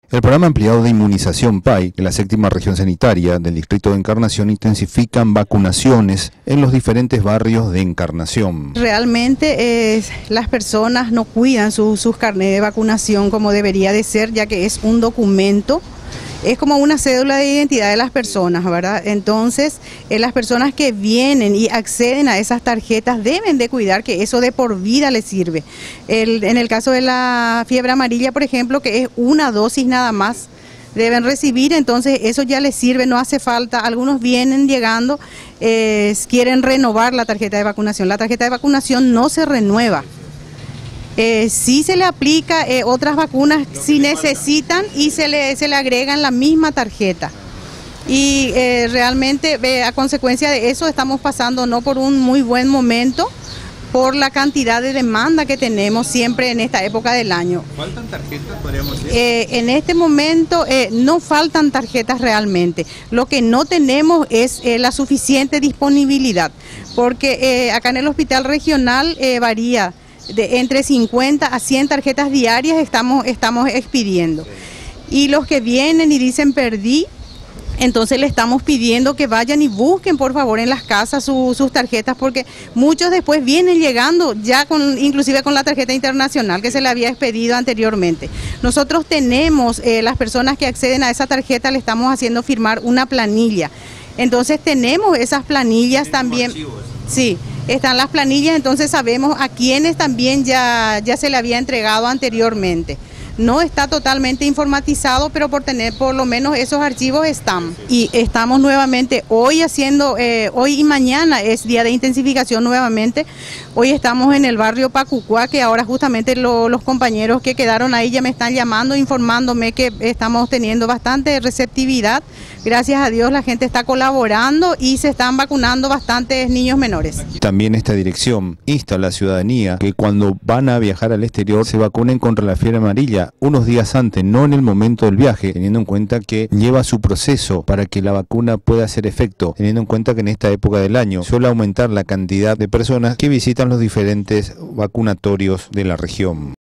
El programa ampliado de inmunización PAI en la séptima región sanitaria del distrito de Encarnación intensifican vacunaciones en los diferentes barrios de Encarnación. Realmente las personas no cuidan sus carnets de vacunación como debería de ser, ya que es un documento. Es como una cédula de identidad de las personas, ¿verdad? Entonces, las personas que vienen y acceden a esas tarjetas deben de cuidar que eso de por vida les sirve. En el caso de la fiebre amarilla, por ejemplo, que es una dosis nada más, deben recibir, entonces eso ya les sirve, no hace falta. Algunos vienen llegando, quieren renovar la tarjeta de vacunación. La tarjeta de vacunación no se renueva. Sí se le aplica otras vacunas si necesitan y se le agregan la misma tarjeta. Y realmente a consecuencia de eso estamos pasando no por un muy buen momento por la cantidad de demanda que tenemos siempre en esta época del año. ¿Faltan tarjetas, podríamos decir? En este momento no faltan tarjetas realmente. Lo que no tenemos es la suficiente disponibilidad, porque acá en el hospital regional varía. Entre 50 a 100 tarjetas diarias estamos expidiendo. Y los que vienen y dicen perdí, entonces le estamos pidiendo que vayan y busquen por favor en las casas sus tarjetas, porque muchos después vienen llegando ya inclusive con la tarjeta internacional que se le había expedido anteriormente. Nosotros tenemos, las personas que acceden a esa tarjeta le estamos haciendo firmar una planilla. Entonces tenemos esas planillas también. Sí. Están las planillas, entonces sabemos a quienes también ya se le había entregado anteriormente. No está totalmente informatizado, pero por lo menos esos archivos están. Y estamos nuevamente hoy hoy y mañana es día de intensificación nuevamente. Hoy estamos en el barrio Pacucua, que ahora justamente los compañeros que quedaron ahí ya me están llamando, informándome que estamos teniendo bastante receptividad. Gracias a Dios la gente está colaborando y se están vacunando bastantes niños menores. También esta dirección insta a la ciudadanía que cuando van a viajar al exterior se vacunen contra la fiebre amarilla unos días antes, no en el momento del viaje, teniendo en cuenta que lleva su proceso para que la vacuna pueda hacer efecto, teniendo en cuenta que en esta época del año suele aumentar la cantidad de personas que visitan los diferentes vacunatorios de la región.